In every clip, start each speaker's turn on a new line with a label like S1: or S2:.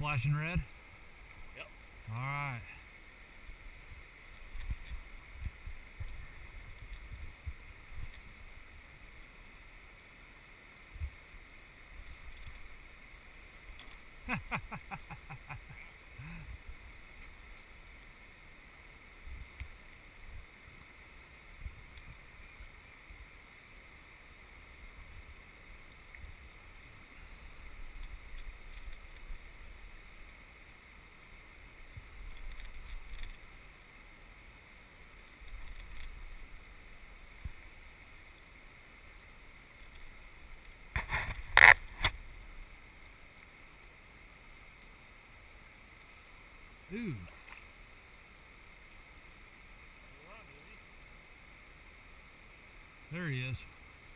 S1: flashing red?
S2: Yep.
S1: All right. Ooh. There he is.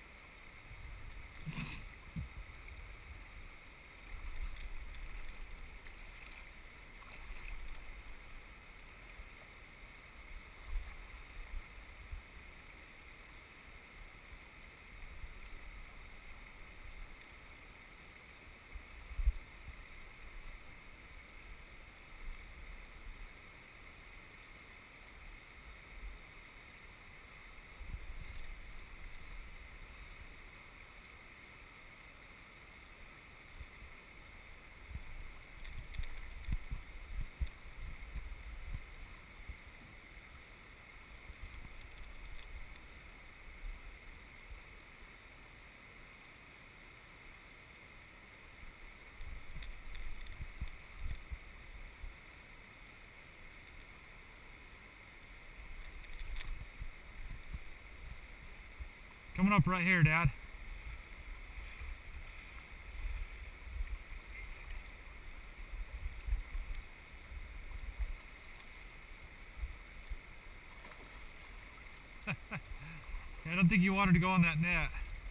S1: Coming up right here, Dad. I don't think you wanted to go on that net.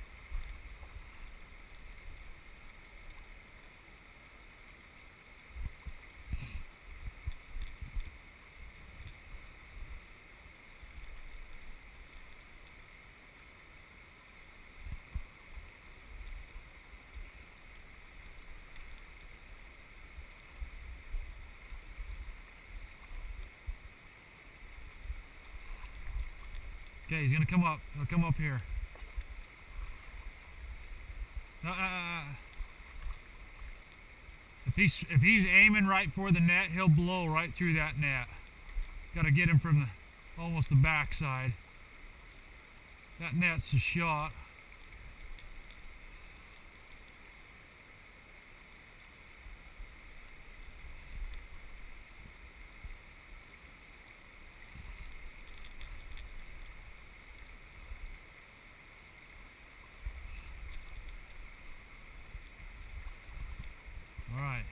S1: Okay, he's gonna come up. He'll come up here. If he's aiming right for the net, he'll blow right through that net. Got to get him from almost the back side. That net's a shot. All right.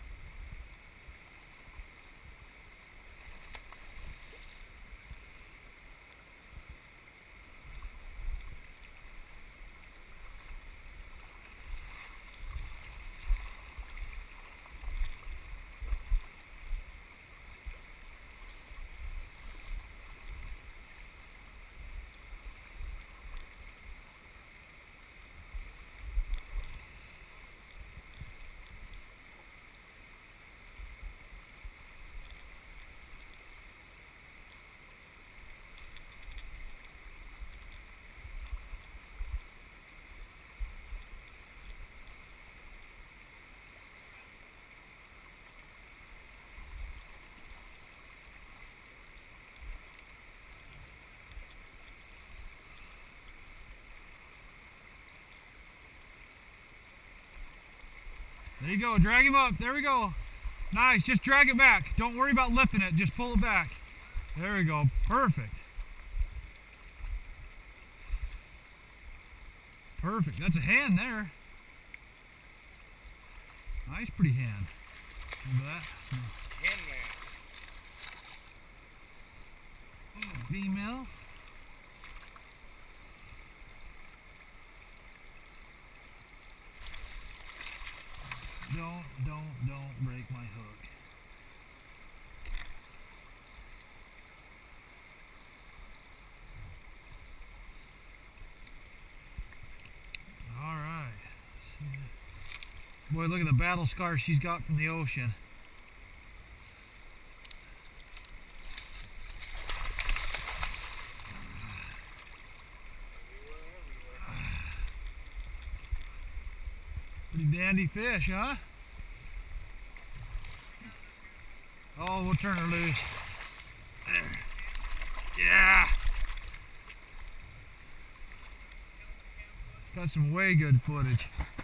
S1: There you go, drag him up, there we go. Nice, just drag it back. Don't worry about lifting it, just pull it back. There we go, perfect. Perfect, that's a hand there. Nice, pretty hand. Remember that?
S2: Hen man.
S1: Female. Don't break my hook. All right. Boy, look at the battle scars she's got from the ocean. Pretty dandy fish, huh? Oh, we'll turn her loose. There. Yeah! Got some way good footage.